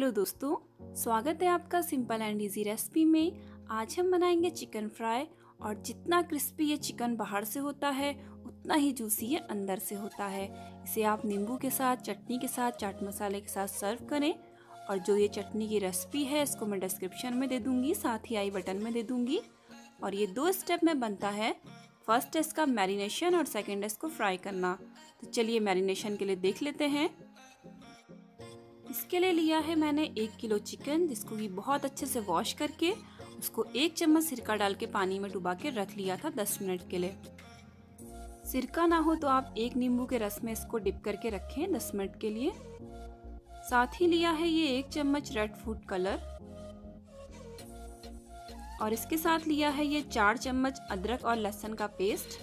Hello दोस्तों, स्वागत है आपका सिंपल एंड इजी रेसिपी में। आज हम बनाएंगे चिकन फ्राई। और जितना क्रिस्पी ये चिकन बाहर से होता है उतना ही जूसी ये अंदर से होता है। इसे आप नींबू के साथ, चटनी के साथ, चाट मसाले के साथ सर्व करें। और जो ये चटनी की रेसिपी है इसको मैं डिस्क्रिप्शन में दे दूँगी, साथ ही आई बटन में दे दूँगी। और ये 2 स्टेप में बनता है। फर्स्ट है इसका मैरिनेशन और सेकेंड है इसको फ्राई करना। तो चलिए मैरिनेशन के लिए देख लेते हैं। इसके लिए लिया है मैंने 1 किलो चिकन, जिसको कि बहुत अच्छे से वॉश करके उसको 1 चम्मच सिरका डाल के पानी में डुबा के रख लिया था 10 मिनट के लिए। सिरका ना हो तो आप 1 नींबू के रस में इसको डिप करके रखें 10 मिनट के लिए। साथ ही लिया है ये 1 चम्मच रेड फूड कलर और इसके साथ लिया है ये 4 चम्मच अदरक और लहसुन का पेस्ट।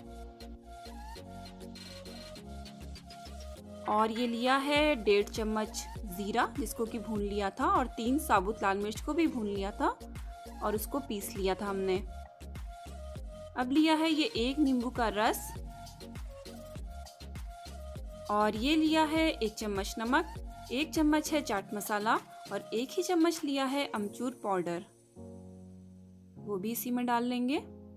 और ये लिया है 1.5 चम्मच जीरा, जिसको कि भून लिया था, और 3 साबुत लाल मिर्च को भी भून लिया था और उसको पीस लिया था हमने। अब लिया है ये 1 नींबू का रस और ये लिया है 1 चम्मच नमक, 1 चम्मच है चाट मसाला और 1 ही चम्मच लिया है अमचूर पाउडर, वो भी इसी में डाल लेंगे।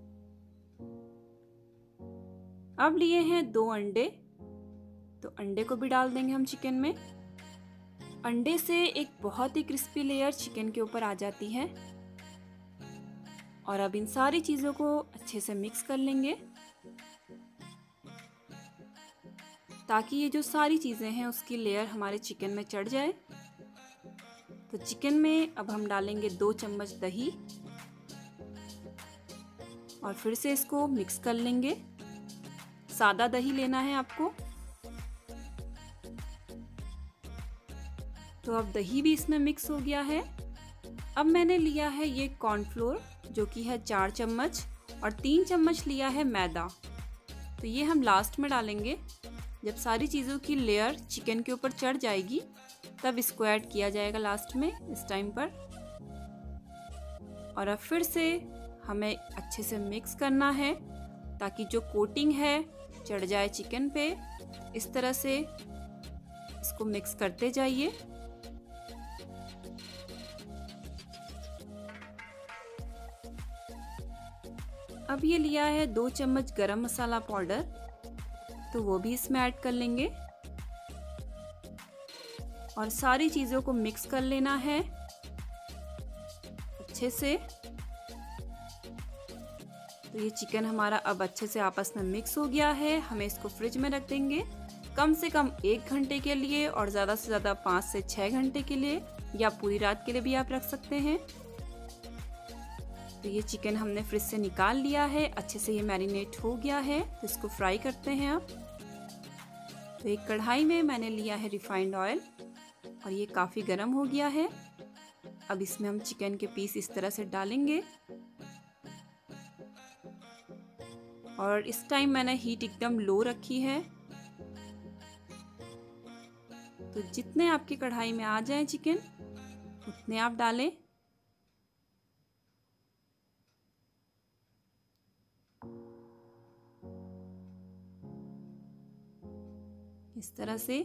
अब लिए हैं 2 अंडे, तो अंडे को भी डाल देंगे हम चिकन में। अंडे से एक बहुत ही क्रिस्पी लेयर चिकन के ऊपर आ जाती है। और अब इन सारी चीज़ों को अच्छे से मिक्स कर लेंगे ताकि ये जो सारी चीज़ें हैं उसकी लेयर हमारे चिकन में चढ़ जाए। तो चिकन में अब हम डालेंगे 2 चम्मच दही और फिर से इसको मिक्स कर लेंगे। सादा दही लेना है आपको। तो अब दही भी इसमें मिक्स हो गया है। अब मैंने लिया है ये कॉर्नफ्लोर, जो कि है 4 चम्मच और 3 चम्मच लिया है मैदा। तो ये हम लास्ट में डालेंगे। जब सारी चीज़ों की लेयर चिकन के ऊपर चढ़ जाएगी तब इसको ऐड किया जाएगा लास्ट में, इस टाइम पर। और अब फिर से हमें अच्छे से मिक्स करना है ताकि जो कोटिंग है चढ़ जाए चिकन पे। इस तरह से इसको मिक्स करते जाइए। अब ये लिया है 2 चम्मच गरम मसाला पाउडर, तो वो भी इसमें ऐड कर लेंगे और सारी चीज़ों को मिक्स कर लेना है अच्छे से। तो ये चिकन हमारा अब अच्छे से आपस में मिक्स हो गया है। हमें इसको फ्रिज में रख देंगे कम से कम 1 घंटे के लिए और ज़्यादा से ज़्यादा 5 से 6 घंटे के लिए, या पूरी रात के लिए भी आप रख सकते हैं। तो ये चिकन हमने फ्रिज से निकाल लिया है, अच्छे से ये मैरिनेट हो गया है। तो इसको फ्राई करते हैं अब। तो एक कढ़ाई में मैंने लिया है रिफाइंड ऑयल और ये काफ़ी गर्म हो गया है। अब इसमें हम चिकन के पीस इस तरह से डालेंगे और इस टाइम मैंने हीट एकदम लो रखी है। तो जितने आपकी कढ़ाई में आ जाए चिकन उतने आप डालें। इस तरह से।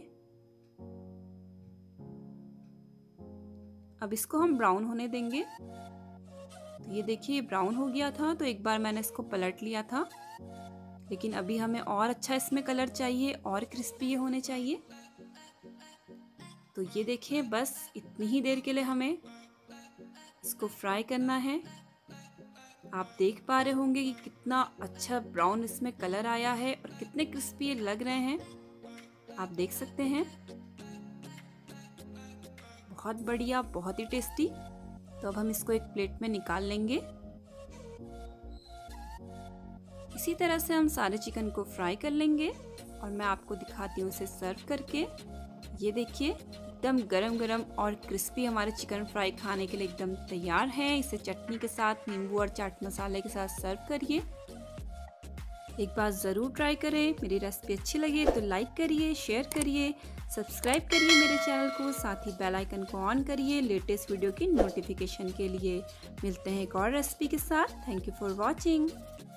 अब इसको हम ब्राउन होने देंगे। तो ये देखिए ब्राउन हो गया था, तो एक बार मैंने इसको पलट लिया था, लेकिन अभी हमें और अच्छा इसमें कलर चाहिए और क्रिस्पी ये होने चाहिए। तो ये देखिए बस इतनी ही देर के लिए हमें इसको फ्राई करना है। आप देख पा रहे होंगे कि कितना अच्छा ब्राउन इसमें कलर आया है और कितने क्रिस्पी ये लग रहे हैं, आप देख सकते हैं। बहुत बढ़िया, बहुत ही टेस्टी। तो अब हम इसको एक प्लेट में निकाल लेंगे। इसी तरह से हम सारे चिकन को फ्राई कर लेंगे और मैं आपको दिखाती हूँ इसे सर्व करके। ये देखिए एकदम गरम गरम और क्रिस्पी हमारे चिकन फ्राई खाने के लिए एकदम तैयार है। इसे चटनी के साथ, नींबू और चाट मसाले के साथ सर्व करिए। एक बार ज़रूर ट्राई करें। मेरी रेसिपी अच्छी लगे तो लाइक करिए, शेयर करिए, सब्सक्राइब करिए मेरे चैनल को, साथ ही बेल आइकन को ऑन करिए लेटेस्ट वीडियो की नोटिफिकेशन के लिए। मिलते हैं एक और रेसिपी के साथ। Thank you for watching.